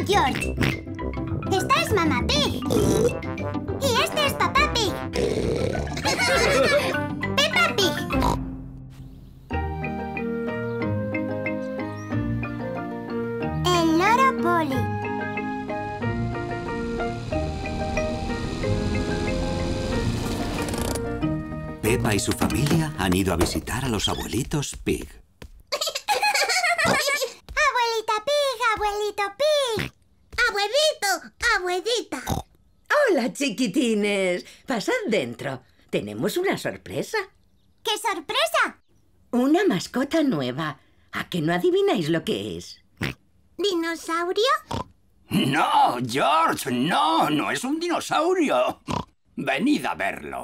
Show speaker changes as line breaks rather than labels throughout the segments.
George. Esta es Mamá Pig. Y este es Papá Pig. Peppa Pig. El loro Polly.
Peppa y su familia han ido a visitar a los abuelitos Pig.
Abuelita Pig, abuelito Pig.
Abuelito, abuelita.
Hola, chiquitines. Pasad dentro. Tenemos una sorpresa.
¡Qué sorpresa!
Una mascota nueva. ¿A que no adivináis lo que es?
¿Dinosaurio?
No, George, no, no es un dinosaurio. Venid a verlo.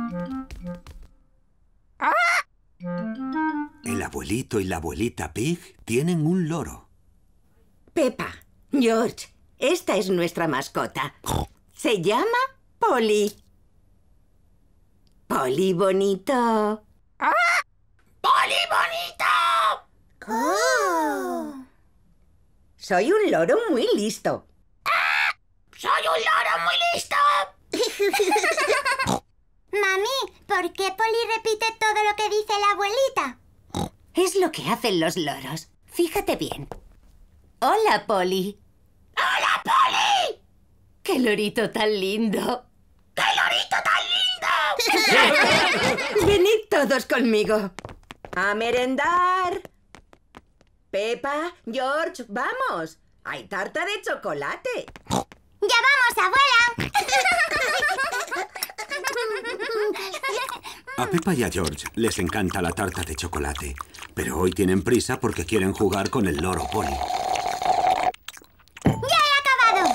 El abuelito y la abuelita Pig tienen un loro.
Peppa, George, esta es nuestra mascota. Se llama Polly. Polly bonito.
¡Polly bonito!
¡Oh!
Soy un loro muy listo.
¡Soy un loro muy listo!
Mami, ¿por qué Polly repite todo lo que dice la abuelita?
Es lo que hacen los loros. Fíjate bien. Hola, Polly.
¡Hola, Polly!
¡Qué lorito tan lindo!
¡Qué lorito tan lindo!
Venid todos conmigo. ¡A merendar! Peppa, George, vamos. Hay tarta de chocolate.
¡Ya vamos, abuela!
A Peppa y a George les encanta la tarta de chocolate, pero hoy tienen prisa porque quieren jugar con el loro Polly.
¡Ya he acabado!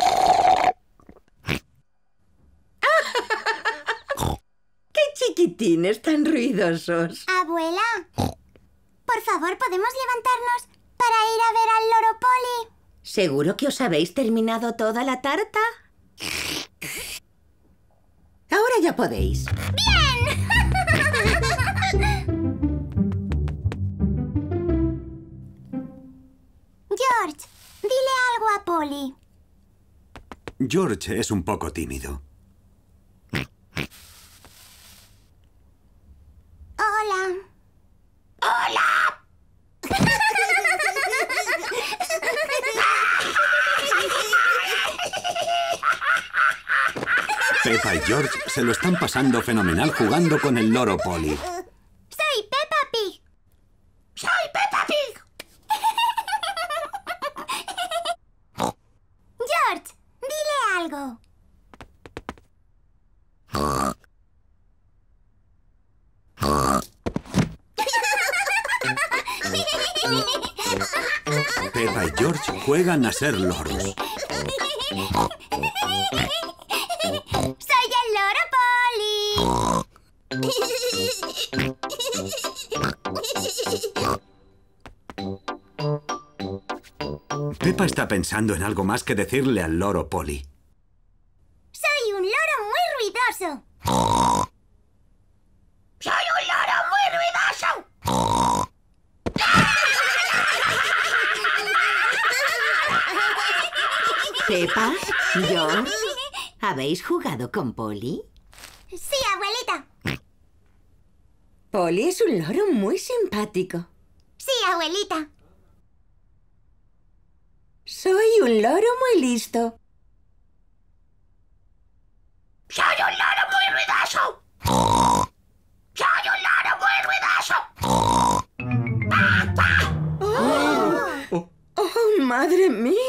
¡Qué chiquitines tan ruidosos!
Abuela, por favor, ¿podemos levantarnos para ir a ver al loro Polly?
¿Seguro que os habéis terminado toda la tarta? Ahora ya podéis.
¡Bien! George, dile algo a Polly.
George es un poco tímido.
Hola.
¡Hola!
Peppa y George se lo están pasando fenomenal jugando con el loro Polly.
Soy Peppa Pig.
¡Soy Peppa Pig!
George, dile algo.
Peppa y George juegan a ser loros.
¡Soy el loro Polly!
Peppa está pensando en algo más que decirle al loro Polly.
¡Soy un loro muy ruidoso!
¡Soy un loro muy ruidoso!
Peppa, George, ¿habéis jugado con Polly?
Sí, abuelita.
Polly es un loro muy simpático.
Sí, abuelita.
Soy un loro muy listo.
¡Soy un loro muy ruidoso! ¡Soy un loro muy ruidoso!
¡Oh, madre mía!